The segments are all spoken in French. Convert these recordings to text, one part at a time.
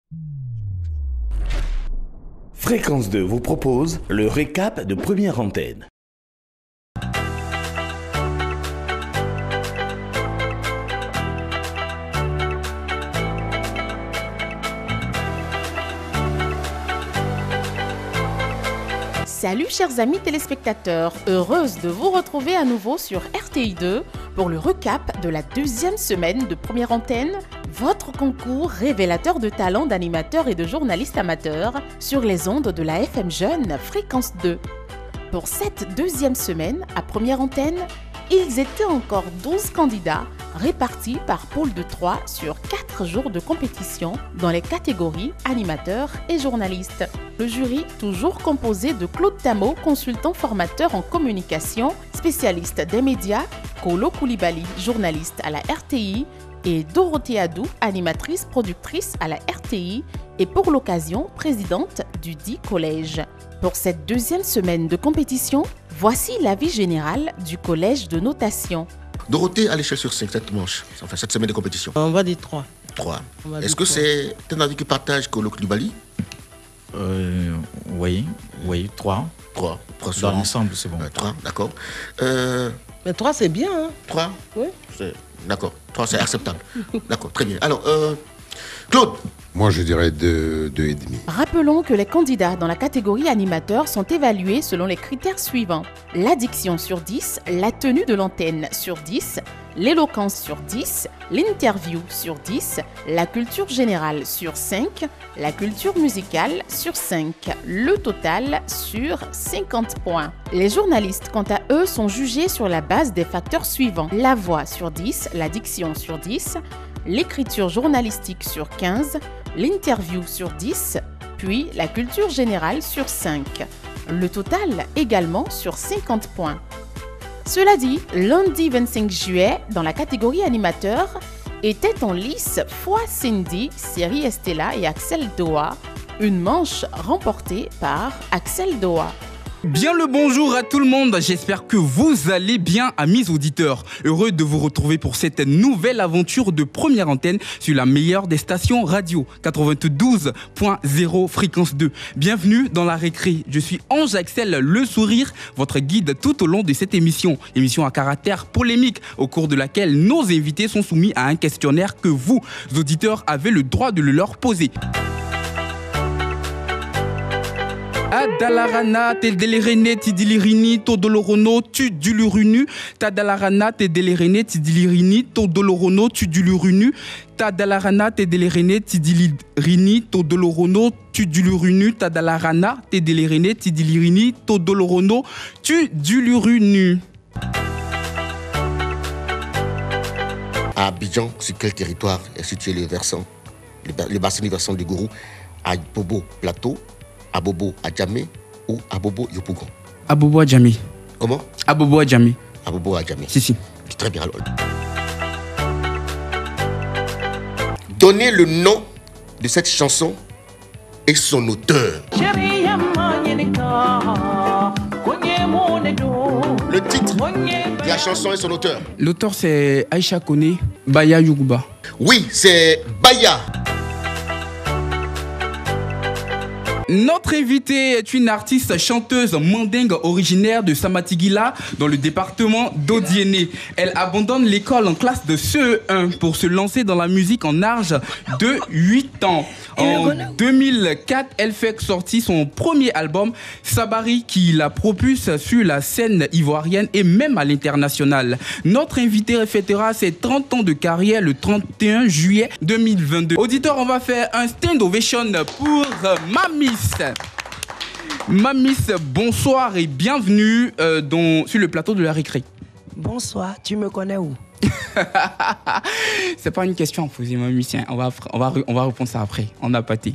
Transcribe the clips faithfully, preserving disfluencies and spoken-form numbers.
Fréquence deux vous propose le récap de Première Antenne. Salut chers amis téléspectateurs, heureuse de vous retrouver à nouveau sur R T I deux pour le recap de la deuxième semaine de Première Antenne, votre concours révélateur de talents d'animateurs et de journalistes amateurs sur les ondes de la F M Jeune Fréquence deux. Pour cette deuxième semaine à Première Antenne, ils étaient encore douze candidats répartis par pôle de trois sur quatre jours de compétition dans les catégories animateurs et journalistes. Le jury, toujours composé de Claude Tamo, consultant formateur en communication, spécialiste des médias, Kolo Koulibaly, journaliste à la R T I, et Dorothée Adou, animatrice productrice à la R T I et pour l'occasion présidente du dit collège. Pour cette deuxième semaine de compétition, voici l'avis général du collège de notation. Dorothée, à l'échelle sur cinq, cette manche, enfin cette semaine de compétition. On va dire trois. trois. Est-ce que c'est un avis que partage Kolo Koulibaly? Euh, oui, oui, trois. trois. trois Dans l'ensemble, c'est bon. Euh, trois, d'accord. Euh, Mais trois, c'est bien, hein? trois? Oui. D'accord. trois, c'est acceptable. D'accord, très bien. Alors, euh, Claude? Moi, je dirais deux, deux et demi. Rappelons que les candidats dans la catégorie animateur sont évalués selon les critères suivants. L'addiction sur dix, la tenue de l'antenne sur dix, l'éloquence sur dix, l'interview sur dix, la culture générale sur cinq, la culture musicale sur cinq, le total sur cinquante points. Les journalistes, quant à eux, sont jugés sur la base des facteurs suivants. La voix sur dix, la diction sur dix, l'écriture journalistique sur quinze, l'interview sur dix, puis la culture générale sur cinq. Le total également sur cinquante points. Cela dit, lundi vingt-cinq juillet, dans la catégorie animateur, était en lice Foi Cindy, série Estella et Axel Doha, une manche remportée par Axel Doha. Bien le bonjour à tout le monde, j'espère que vous allez bien, amis auditeurs. Heureux de vous retrouver pour cette nouvelle aventure de Première Antenne sur la meilleure des stations radio, quatre-vingt-douze point zéro Fréquence deux. Bienvenue dans la récré, je suis Ange Axel Le Sourire, votre guide tout au long de cette émission. Émission à caractère polémique, au cours de laquelle nos invités sont soumis à un questionnaire que vous, auditeurs, avez le droit de le leur poser. Adalarana, Tedelerene, Tidilirini, Todolorono, Tudulurunu, Tadalarana, Tedelerene, Tidilirini, Todolorono, Tudulurunu, Tadalarana, Tedelerene, Tidilirini, Todolorono, Tudulurunu, Tadalarana, Tedelerene, Tidilirini, Todolorono, Tudulurunu. À Abidjan, sur quel territoire est situé le versant, le, le bassin du versant du Gourou, à Bobo Plateau, Abobo Adjamé ou Abobo Yopougon? Abobo Adjamé. Comment? Abobo Adjamé. Abobo Adjamé. Si, si. Très bien alors. Donnez le nom de cette chanson et son auteur. Le titre de la chanson et son auteur. L'auteur c'est Aïcha Kone, Baya Yoruba. Oui, c'est Baya. Notre invitée est une artiste chanteuse mandingue originaire de Samatigila dans le département d'Odiéné. Elle abandonne l'école en classe de C E un pour se lancer dans la musique en âge de huit ans. En deux mille quatre, elle fait sortir son premier album, Sabari, qui la propulse sur la scène ivoirienne et même à l'international. Notre invitée fêtera ses trente ans de carrière le trente et un juillet deux mille vingt-deux. Auditeurs, on va faire un stand ovation pour Mamis. Mamis, bonsoir et bienvenue euh, dans, sur le plateau de la récré. Bonsoir, tu me connais où? C'est pas une question à poser, Mamis. On va, on va, on va répondre ça après. On a pâté.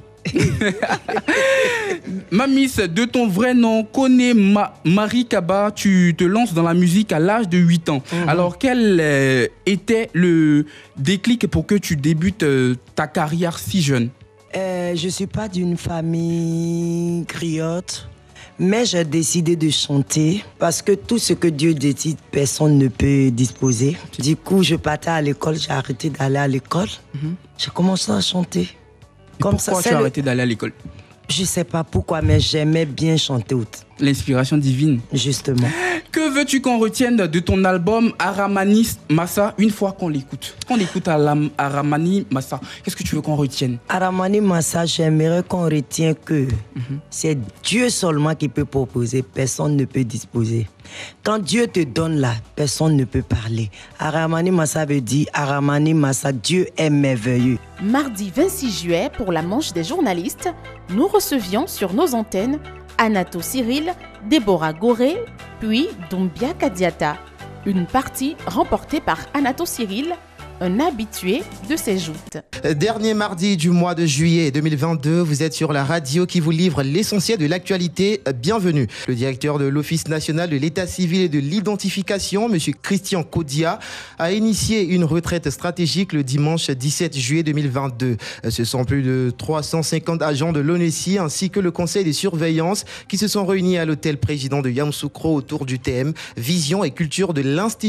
Mamis, de ton vrai nom, Kone Ma Marie Kaba, tu te lances dans la musique à l'âge de huit ans. Mm-hmm. Alors, quel euh, était le déclic pour que tu débutes euh, ta carrière si jeune? Euh, je ne suis pas d'une famille griotte, mais j'ai décidé de chanter parce que tout ce que Dieu décide, personne ne peut disposer. Du coup, je partais à l'école, j'ai arrêté d'aller à l'école. Mm-hmm. J'ai commencé à chanter. Comme Pourquoi ça, tu as le... arrêté d'aller à l'école? Je sais pas pourquoi, mais j'aimais bien chanter. L'inspiration divine. Justement. Que veux-tu qu'on retienne de ton album Aramani Massa une fois qu'on l'écoute? Qu'on l'écoute à Aramani Massa, qu'est-ce que tu veux qu'on retienne? Aramani Massa, j'aimerais qu'on retienne que mm-hmm. c'est Dieu seulement qui peut proposer, personne ne peut disposer. Quand Dieu te donne là, personne ne peut parler. Aramani Massa veut dire Aramani Massa, Dieu est merveilleux. Mardi vingt-six juillet, pour la manche des journalistes, nous recevions sur nos antennes Anato Cyril, Déborah Goré, puis Doumbia Kadiata. Une partie remportée par Anato Cyril, un habitué de ses joutes. Dernier mardi du mois de juillet deux mille vingt-deux, vous êtes sur la radio qui vous livre l'essentiel de l'actualité. Bienvenue. Le directeur de l'Office national de l'état civil et de l'identification, M. Christian Kodia, a initié une retraite stratégique le dimanche dix-sept juillet deux mille vingt-deux. Ce sont plus de trois cent cinquante agents de l'ONESI ainsi que le conseil de surveillance qui se sont réunis à l'hôtel président de Yamoussoukro autour du thème « Vision et culture de l'institution ».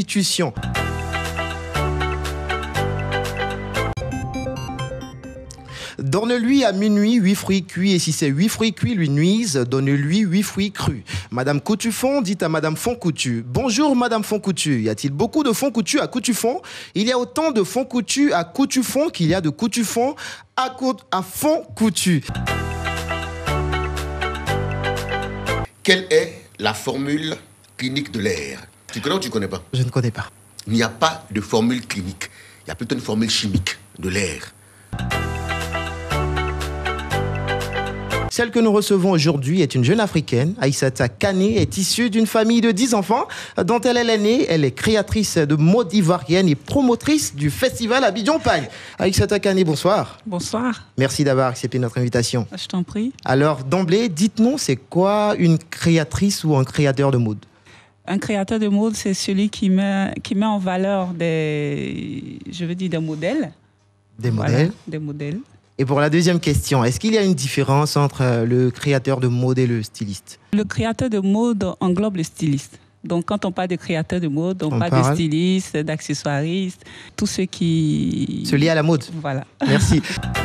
Donne-lui à minuit huit fruits cuits et si ces huit fruits cuits lui nuisent, donne-lui huit fruits crus. Madame Coutufon dit à Madame Foncoutu: bonjour Madame Foncoutu, y a-t-il beaucoup de Foncoutu à Coutufon? Il y a autant de Foncoutu à Coutufon qu'il y a de Coutufon à, Cou- à Foncoutu. Quelle est la formule clinique de l'air? Tu connais ou tu ne connais pas? Je ne connais pas. Il n'y a pas de formule clinique. Il y a plutôt une formule chimique de l'air. Celle que nous recevons aujourd'hui est une jeune africaine. Aïssata Kane est issue d'une famille de dix enfants dont elle est l'aînée. Elle est créatrice de mode ivoirienne et promotrice du festival Abidjan Pagne. Aïssata Kane, bonsoir. Bonsoir. Merci d'avoir accepté notre invitation. Je t'en prie. Alors, d'emblée, dites-nous, c'est quoi une créatrice ou un créateur de mode? Un créateur de mode, c'est celui qui met, qui met en valeur des, je veux dire, des modèles. Des modèles. Voilà, des modèles. Et pour la deuxième question, est-ce qu'il y a une différence entre le créateur de mode et le styliste? Le créateur de mode englobe le styliste. Donc, quand on parle de créateur de mode, on, on parle, parle de styliste, d'accessoiriste, tous ceux qui... Se liés à la mode. Voilà. Merci.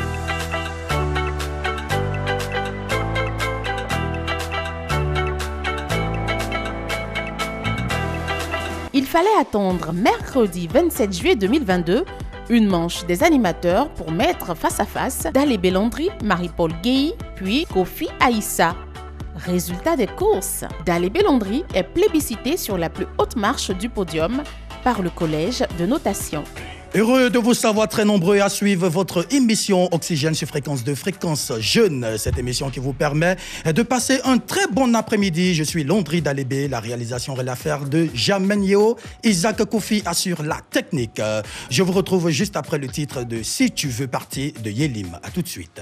Il fallait attendre mercredi vingt-sept juillet deux mille vingt-deux une manche des animateurs pour mettre face à face Dalé Bellandri, Marie-Paul Guéhi, puis Kofi Aïssa. Résultat des courses, Dalé Bellandri est plébiscité sur la plus haute marche du podium par le collège de notation. Heureux de vous savoir très nombreux à suivre votre émission Oxygène sur fréquence de Fréquence Jeune. Cette émission qui vous permet de passer un très bon après-midi. Je suis Londri Dalébé, la réalisation et l'affaire de Jamen Yeo. Isaac Kofi assure la technique. Je vous retrouve juste après le titre de Si tu veux partir de Yelim. A tout de suite.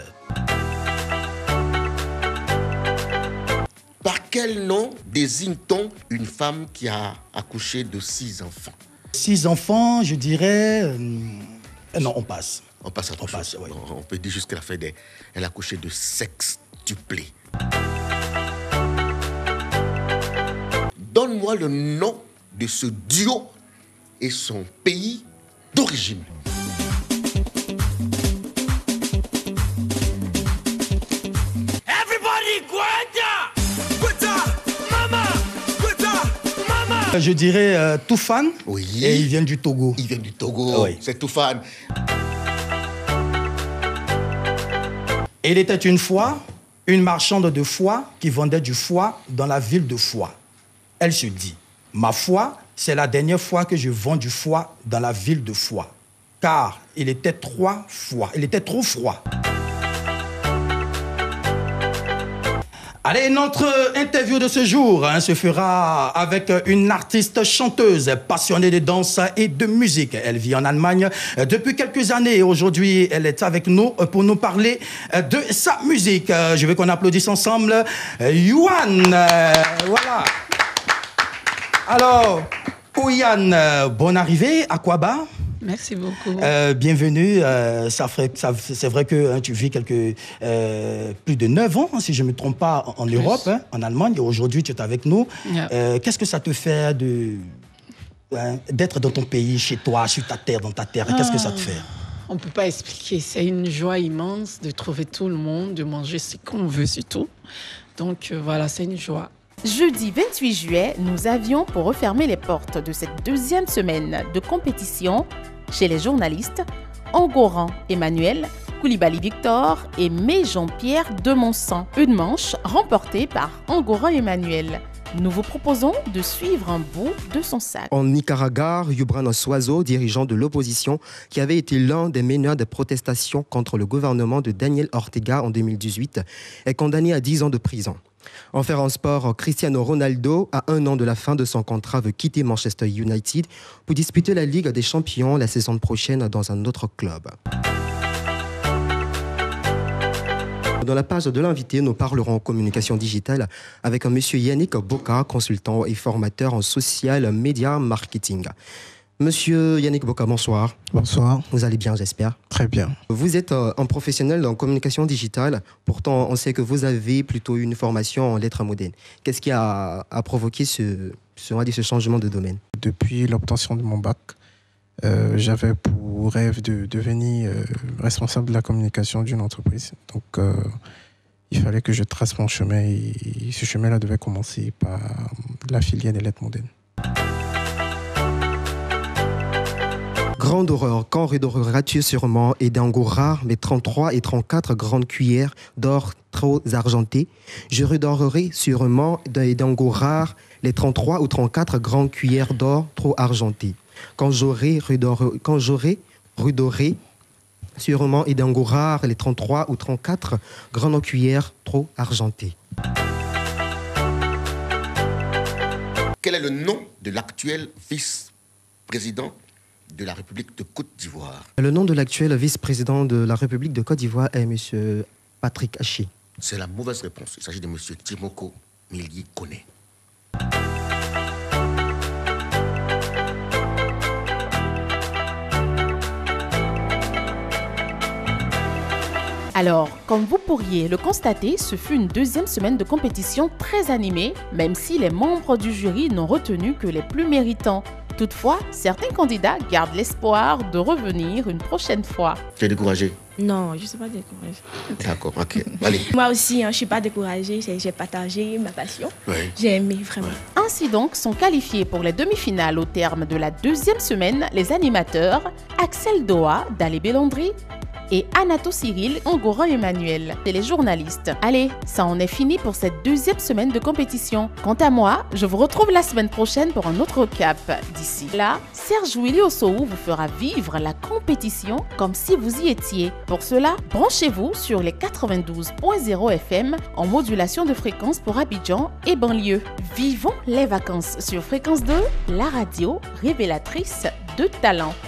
Par quel nom désigne-t-on une femme qui a accouché de six enfants? Six enfants, je dirais... Euh, non, on passe. On passe à autre chose. Passe, oui. On peut dire juste qu'elle a fait des... Elle a accouché de sextuplés. Donne-moi le nom de ce duo et son pays d'origine. Je dirais euh, Toufan. Oui. Et ils viennent du Togo. Ils viennent du Togo. Oui. C'est Toufan. Il était une fois une marchande de foie qui vendait du foie dans la ville de Foix. Elle se dit: ma foi, c'est la dernière fois que je vends du foie dans la ville de Foix. Car il était trop froid. Il était trop froid. Allez, notre interview de ce jour hein, se fera avec une artiste chanteuse passionnée de danse et de musique. Elle vit en Allemagne depuis quelques années et aujourd'hui, elle est avec nous pour nous parler de sa musique. Je veux qu'on applaudisse ensemble Yuan. Voilà. Alors, Yuan, bonne arrivée à Kwaba. Merci beaucoup. Euh, bienvenue. Euh, ça ferait, ça, c'est vrai que hein, tu vis quelques, euh, plus de neuf ans, hein, si je ne me trompe pas, en, en Europe, hein, en Allemagne. Et aujourd'hui, tu es avec nous. Yeah. Euh, qu'est-ce que ça te fait de, hein, d'être dans ton pays, chez toi, sur ta terre, dans ta terre? Ah. Qu'est-ce que ça te fait? on ne peut pas expliquer. C'est une joie immense de trouver tout le monde, de manger ce qu'on veut surtout. Donc euh, voilà, c'est une joie. Jeudi vingt-huit juillet, nous avions pour refermer les portes de cette deuxième semaine de compétition chez les journalistes Engoran Emmanuel, Koulibaly Victor et May Jean-Pierre de Monsan. Une manche remportée par Engoran Emmanuel. Nous vous proposons de suivre un bout de son sac. En Nicaragua, Yubran Suazo, dirigeant de l'opposition, qui avait été l'un des meneurs des protestations contre le gouvernement de Daniel Ortega en deux mille dix-huit, est condamné à dix ans de prison. En faire un sport, Cristiano Ronaldo, à un an de la fin de son contrat, veut quitter Manchester United pour disputer la Ligue des Champions la saison prochaine dans un autre club. Dans la page de l'invité, nous parlerons communication digitale avec un monsieur Yannick Boka, consultant et formateur en social media marketing. Monsieur Yannick Boka, bonsoir. Bonsoir. Vous allez bien, j'espère? Très bien. Vous êtes un professionnel en communication digitale. Pourtant, on sait que vous avez plutôt une formation en lettres modernes. Qu'est-ce qui a, a provoqué ce, ce, on va dire, ce changement de domaine? Depuis l'obtention de mon bac, Euh, j'avais pour rêve de devenir euh, responsable de la communication d'une entreprise. Donc, euh, il fallait que je trace mon chemin et, et ce chemin-là devait commencer par la filière des lettres modernes. Grande horreur, quand redoreras-tu sûrement et d'angots rares, mes trente-trois et trente-quatre grandes cuillères d'or trop argentées. Je redorerai sûrement et d'angots rares les trente-trois ou trente-quatre grandes cuillères d'or trop argentées. Quand j'aurai redoré, quand j'aurai redoré sûrement et d'angots rares les trente-trois ou trente-quatre grandes cuillères trop argentées. Quel est le nom de l'actuel vice-président de la République de Côte d'Ivoire? Le nom de l'actuel vice-président de la République de Côte d'Ivoire est M. Patrick Haché. C'est la mauvaise réponse. Il s'agit de M. Timoko Milly Koné. Alors, comme vous pourriez le constater, ce fut une deuxième semaine de compétition très animée, même si les membres du jury n'ont retenu que les plus méritants. Toutefois, certains candidats gardent l'espoir de revenir une prochaine fois. Tu es découragé? Non, je ne suis pas découragée. D'accord, ok. Allez. Moi aussi, hein, je ne suis pas découragée. J'ai partagé ma passion. Oui. J'ai aimé, vraiment. Ainsi donc sont qualifiés pour les demi-finales au terme de la deuxième semaine les animateurs Axel Doha d'Alébé Landry et Anato Cyril Engoran Emmanuel et les journalistes. Allez, ça en est fini pour cette deuxième semaine de compétition. Quant à moi, je vous retrouve la semaine prochaine pour un autre cap. D'ici là, Serge Willy Ossoou vous fera vivre la compétition comme si vous y étiez. Pour cela, branchez-vous sur les quatre-vingt-douze point zéro F M en modulation de fréquence pour Abidjan et banlieue. Vivons les vacances sur Fréquence deux, la radio révélatrice de talent.